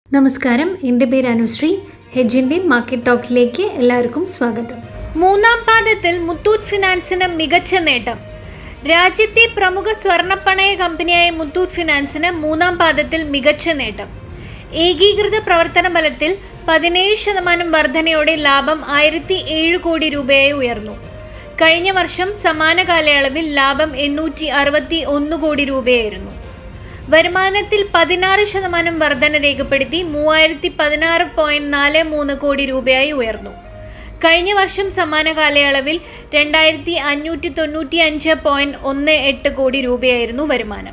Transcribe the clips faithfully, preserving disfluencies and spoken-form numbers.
നമസ്കാരം, എൻ്റെ പേര് അനുശ്രീ. ഹെഡ്ജിൻ്റെ മാർക്കറ്റ് ടോക്കിലേക്ക് എല്ലാവർക്കും സ്വാഗതം. മൂന്നാം പാദത്തിൽ മുത്തൂറ്റ് ഫിനാൻസിന് മികച്ച നേട്ടം. രാജ്യത്തെ പ്രമുഖ സ്വർണ്ണപ്പണയ കമ്പനിയായ മുത്തൂറ്റ് ഫിനാൻസിന് മൂന്നാം പാദത്തിൽ മികച്ച നേട്ടം. ഏകീകൃത പ്രവർത്തന ബലത്തിൽ പതിനേഴ് ശതമാനം വർധനയോടെ ലാഭം ആയിരത്തി ഏഴ് കോടി രൂപയായി ഉയർന്നു. കഴിഞ്ഞ വർഷം സമാന കാലയളവിൽ ലാഭം എണ്ണൂറ്റി അറുപത്തി ഒന്ന് കോടി രൂപയായിരുന്നു. വരുമാനത്തിൽ പതിനാറ് ശതമാനം വർധന രേഖപ്പെടുത്തി മൂവായിരത്തി പതിനാറ് പോയിന്റ് നാല് മൂന്ന് കോടി രൂപയായി ഉയർന്നു. കഴിഞ്ഞ വർഷം സമാന കാലയളവിൽ രണ്ടായിരത്തി അഞ്ഞൂറ്റി തൊണ്ണൂറ്റി അഞ്ച് പോയിന്റ് ഒന്ന് എട്ട് കോടി രൂപയായിരുന്നു വരുമാനം.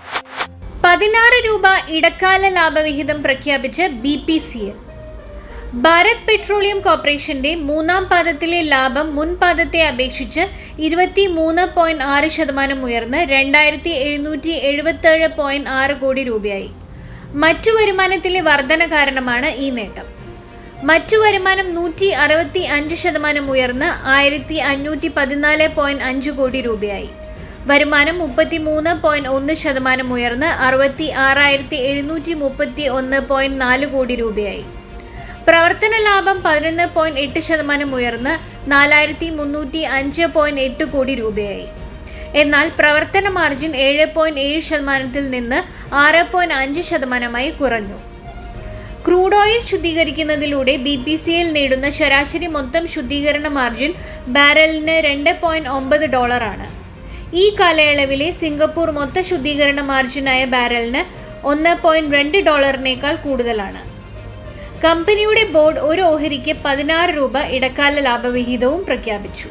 പതിനാറ് രൂപ ഇടക്കാല ലാഭവിഹിതം പ്രഖ്യാപിച്ച് B P C L. Bharat Petroleum കോർപ്പറേഷന്റെ മൂന്നാം പാദത്തിലെ ലാഭം മുൻ പാദത്തെ അപേക്ഷിച്ച് ഇരുപത്തി മൂന്ന് പോയിന്റ് ആറ് ശതമാനം ഉയർന്ന് രണ്ടായിരത്തി എഴുന്നൂറ്റി എഴുപത്തി ഏഴ് പോയിന്റ് ആറ് കോടി രൂപയായി. മറ്റു വരുമാനത്തിലെ വർധന കാരണമാണ് ഈ നേട്ടം. മറ്റു വരുമാനം നൂറ്റി അറുപത്തി അഞ്ച് ശതമാനം ഉയർന്ന് ആയിരത്തി അഞ്ഞൂറ്റി പതിനാല് പോയിന്റ് അഞ്ച് കോടി രൂപയായി. വരുമാനം മുപ്പത്തി മൂന്ന് പോയിന്റ് ഒന്ന് ശതമാനം ഉയർന്ന് അറുപത്തി ആറായിരത്തി എഴുന്നൂറ്റി മുപ്പത്തി ഒന്ന് പോയിന്റ് നാല് കോടി രൂപയായി. പ്രവർത്തന ലാഭം പതിനൊന്ന് പോയിന്റ് എട്ട് ശതമാനം ഉയർന്ന് നാലായിരത്തി മുന്നൂറ്റി അഞ്ച് പോയിന്റ് എട്ട് കോടി രൂപയായി. എന്നാൽ പ്രവർത്തന മാർജിൻ ഏഴ് പോയിന്റ് ഏഴ് ശതമാനത്തിൽ നിന്ന് ആറ് പോയിന്റ് അഞ്ച് ശതമാനമായി കുറഞ്ഞു. ക്രൂഡ് ഓയിൽ ശുദ്ധീകരിക്കുന്നതിലൂടെ ബി പി സി എൽ നേടുന്ന ശരാശരി മൊത്തം ശുദ്ധീകരണ മാർജിൻ ബാരലിന് രണ്ട് പോയിന്റ് ഒമ്പത് ഡോളറാണ്. ഈ കാലയളവിലെ സിംഗപ്പൂർ മൊത്ത ശുദ്ധീകരണ മാർജിനായ ബാരലിന് ഒന്ന് പോയിന്റ് രണ്ട് ഡോളറിനേക്കാൾ കൂടുതലാണ്. കമ്പനിയുടെ ബോർഡ് ഒരു ഓഹരിക്ക് പതിനാറ് രൂപ ഇടക്കാല ലാഭവിഹിതവും പ്രഖ്യാപിച്ചു.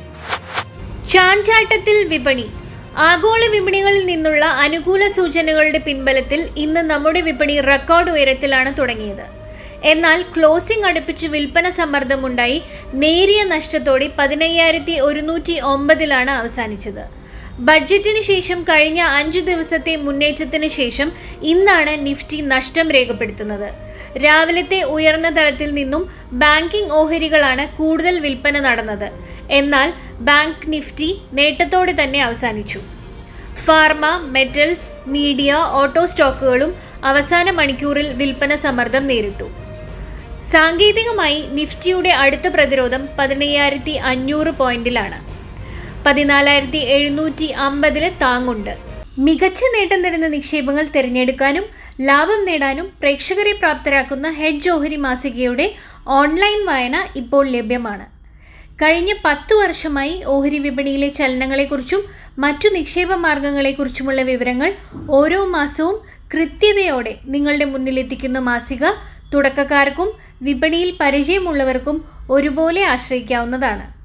ചാഞ്ചാട്ടത്തിൽ വിപണി. ആഗോള വിപണികളിൽ നിന്നുള്ള അനുകൂല സൂചനകളുടെ പിൻബലത്തിൽ ഇന്ന് നമ്മുടെ വിപണി റെക്കോർഡ് ഉയരത്തിലാണ് തുടങ്ങിയത്. എന്നാൽ ക്ലോസിംഗ് അടുപ്പിച്ച് വിൽപ്പന സമ്മർദ്ദമുണ്ടായി നേരിയ നഷ്ടത്തോടെ പതിനയ്യായിരത്തി ഒരുന്നൂറ്റി ഒമ്പതിലാണ് അവസാനിച്ചത്. ബഡ്ജറ്റിന് ശേഷം കഴിഞ്ഞ അഞ്ചു ദിവസത്തെ മുന്നേറ്റത്തിന് ശേഷം ഇന്നാണ് നിഫ്റ്റി നഷ്ടം രേഖപ്പെടുത്തുന്നത്. രാവിലത്തെ ഉയർന്ന തലത്തിൽ നിന്നും ബാങ്കിംഗ് ഓഹരികളാണ് കൂടുതൽ വിൽപ്പന നടന്നത്. എന്നാൽ ബാങ്ക് നിഫ്റ്റി നേട്ടത്തോടെ തന്നെ അവസാനിച്ചു. ഫാർമ, മെറ്റൽസ്, മീഡിയ, ഓട്ടോ സ്റ്റോക്കുകളും അവസാന മണിക്കൂറിൽ വിൽപ്പന സമ്മർദ്ദം നേരിട്ടു. സാങ്കേതികമായി നിഫ്റ്റിയുടെ അടുത്ത പ്രതിരോധം പതിനയ്യായിരത്തി അഞ്ഞൂറ് പോയിന്റിലാണ്. പതിനാലായിരത്തി എഴുന്നൂറ്റി അമ്പതില് താങ്ങുണ്ട്. മികച്ച നേട്ടം തരുന്ന നിക്ഷേപങ്ങൾ തിരഞ്ഞെടുക്കാനും ലാഭം നേടാനും പ്രേക്ഷകരെ പ്രാപ്തരാക്കുന്ന ഹെഡ്ജ് ഓഹരി മാസികയുടെ ഓൺലൈൻ വായന ഇപ്പോൾ ലഭ്യമാണ്. കഴിഞ്ഞ പത്തു വർഷമായി ഓഹരി വിപണിയിലെ ചലനങ്ങളെക്കുറിച്ചും മറ്റു നിക്ഷേപ മാർഗങ്ങളെക്കുറിച്ചുമുള്ള വിവരങ്ങൾ ഓരോ മാസവും കൃത്യതയോടെ നിങ്ങളുടെ മുന്നിലെത്തിക്കുന്ന മാസിക തുടക്കക്കാർക്കും വിപണിയിൽ പരിചയമുള്ളവർക്കും ഒരുപോലെ ആശ്രയിക്കാവുന്നതാണ്.